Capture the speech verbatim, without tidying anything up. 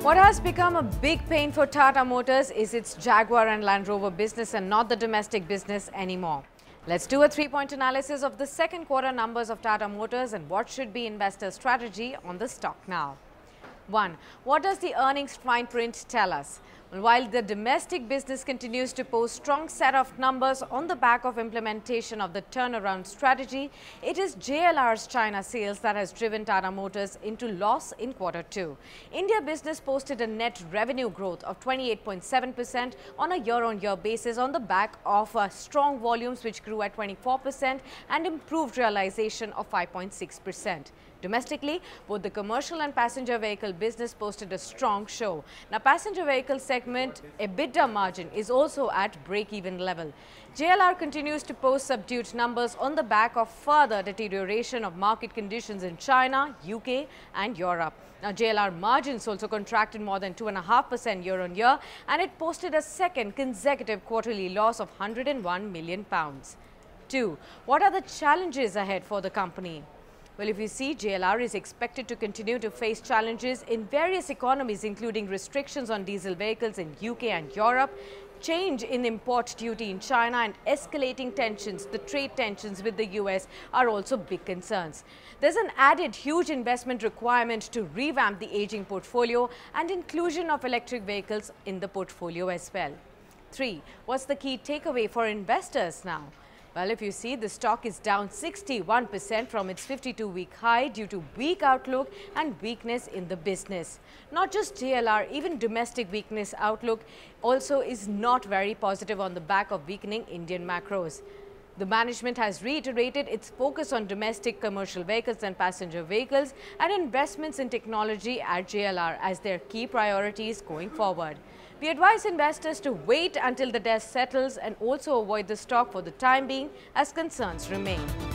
What has become a big pain for Tata Motors is its Jaguar and Land Rover business and not the domestic business anymore. Let's do a three-point analysis of the second quarter numbers of Tata Motors and what should be investor strategy on the stock now. one. What does the earnings fine print tell us? Well, while the domestic business continues to post strong set of numbers on the back of implementation of the turnaround strategy, it is J L R's China sales that has driven Tata Motors into loss in quarter two. India business posted a net revenue growth of twenty-eight point seven percent on a year-on-year basis on the back of uh, strong volumes which grew at twenty-four percent and improved realization of five point six percent. Domestically, both the commercial and passenger vehicle business posted a strong show. Now, passenger vehicle segment EBITDA margin is also at break-even level. J L R continues to post subdued numbers on the back of further deterioration of market conditions in China, U K and Europe. Now, J L R margins also contracted more than two point five percent year-on-year and it posted a second consecutive quarterly loss of one hundred one million pounds. two. What are the challenges ahead for the company? Well, if you see, J L R is expected to continue to face challenges in various economies, including restrictions on diesel vehicles in U K and Europe, change in import duty in China and escalating tensions, the trade tensions with the U S are also big concerns. There's an added huge investment requirement to revamp the aging portfolio and inclusion of electric vehicles in the portfolio as well. three. What's the key takeaway for investors now? Well, if you see, the stock is down sixty-one percent from its fifty-two week high due to weak outlook and weakness in the business. Not just J L R, even domestic weakness outlook also is not very positive on the back of weakening Indian macros. The management has reiterated its focus on domestic commercial vehicles and passenger vehicles and investments in technology at J L R as their key priorities going forward. We advise investors to wait until the dust settles and also avoid the stock for the time being as concerns remain.